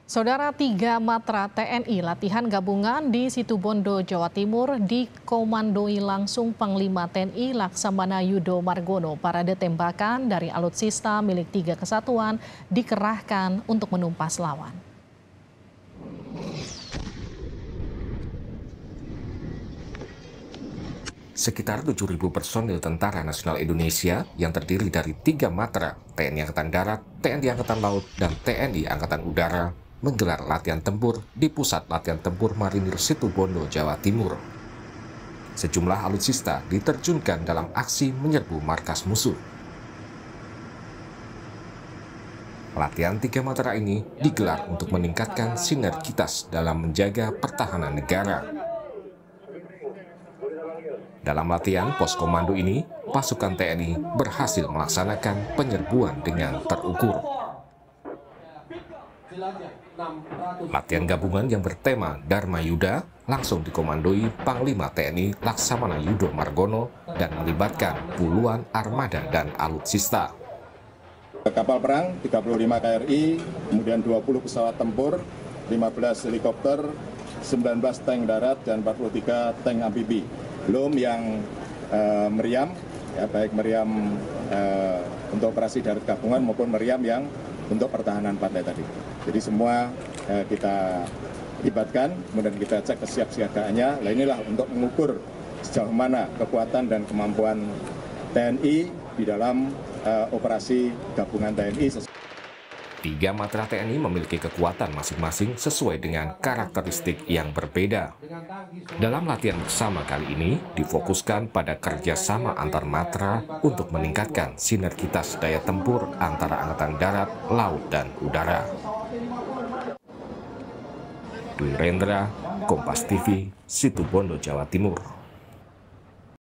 Saudara, 3 matra TNI latihan gabungan di Situbondo, Jawa Timur dikomandoi langsung Panglima TNI Laksamana Yudo Margono. Parade tembakan dari alutsista milik 3 kesatuan dikerahkan untuk menumpas lawan. Sekitar 7.000 personil Tentara Nasional Indonesia yang terdiri dari 3 matra, TNI Angkatan Darat, TNI Angkatan Laut, dan TNI Angkatan Udara, menggelar latihan tempur di Pusat Latihan Tempur Marinir Situbondo, Jawa Timur. Sejumlah alutsista diterjunkan dalam aksi menyerbu markas musuh. Latihan 3 matra ini digelar untuk meningkatkan sinergitas dalam menjaga pertahanan negara. Dalam latihan pos komando ini, pasukan TNI berhasil melaksanakan penyerbuan dengan terukur. Latihan gabungan yang bertema Dharma Yuda langsung dikomandoi Panglima TNI Laksamana Yudo Margono dan melibatkan puluhan armada dan alutsista. Kapal perang 35 KRI, kemudian 20 pesawat tempur, 15 helikopter, 19 tank darat, dan 43 tank amfibi. Belum yang meriam, ya, baik meriam untuk operasi darat gabungan maupun meriam yang untuk pertahanan pantai tadi. Jadi semua kita libatkan, kemudian kita cek kesiapsiagaannya. Nah, inilah untuk mengukur sejauh mana kekuatan dan kemampuan TNI di dalam operasi gabungan TNI. 3 matra TNI memiliki kekuatan masing-masing sesuai dengan karakteristik yang berbeda. Dalam latihan bersama kali ini difokuskan pada kerjasama antar matra untuk meningkatkan sinergitas daya tempur antara Angkatan Darat, Laut, dan Udara. Dwi Rendra, Kompas TV, Situbondo, Jawa Timur.